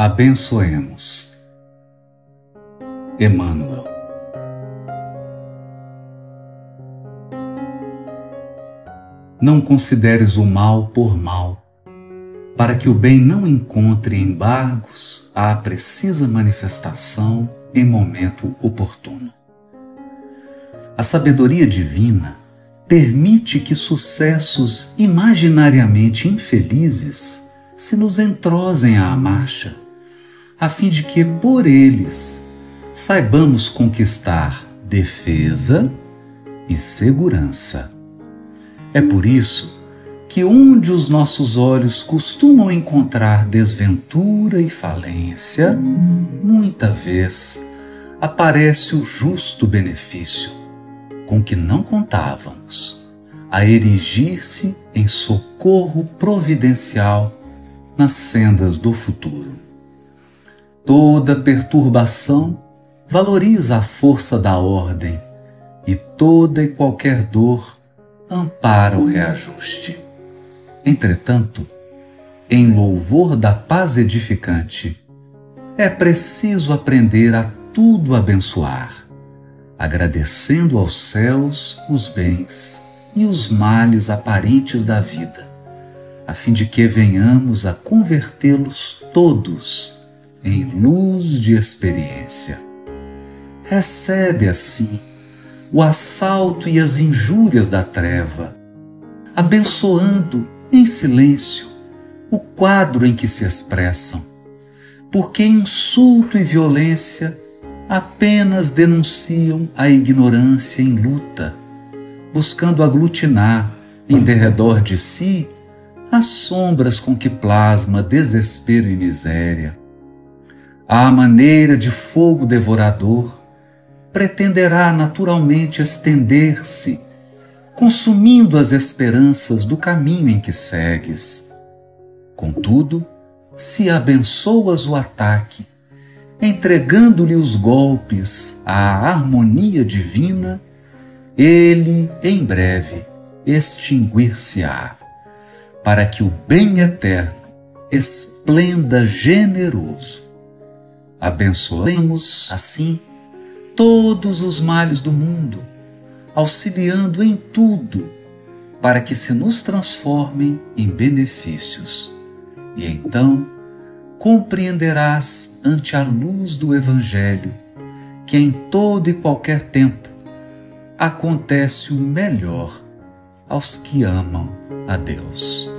Abençoemos. Emmanuel. Não consideres o mal por mal, para que o bem não encontre embargos à precisa manifestação em momento oportuno. A sabedoria divina permite que sucessos imaginariamente infelizes se nos entrosem à marcha, a fim de que, por eles, saibamos conquistar defesa e segurança. É por isso que onde os nossos olhos costumam encontrar desventura e falência, muita vez aparece o justo benefício, com que não contávamos, a erigir-se em socorro providencial nas sendas do futuro. Toda perturbação valoriza a força da ordem e toda e qualquer dor ampara o reajuste. Entretanto, em louvor da paz edificante, é preciso aprender a tudo abençoar, agradecendo aos céus os bens e os males aparentes da vida, a fim de que venhamos a convertê-los todos em luz de experiência. Recebe, assim, o assalto e as injúrias da treva, abençoando em silêncio o quadro em que se expressam, porque insulto e violência apenas denunciam a ignorância em luta, buscando aglutinar em derredor de si as sombras com que plasma desespero e miséria. À maneira de fogo devorador, pretenderá naturalmente estender-se, consumindo as esperanças do caminho em que segues. Contudo, se abençoas o ataque, entregando-lhe os golpes à harmonia divina, ele, em breve, extinguir-se-á, para que o bem eterno esplenda generoso. Abençoemos, assim, todos os males do mundo, auxiliando em tudo, para que se nos transformem em benefícios. E então compreenderás ante a luz do Evangelho que em todo e qualquer tempo acontece o melhor aos que amam a Deus.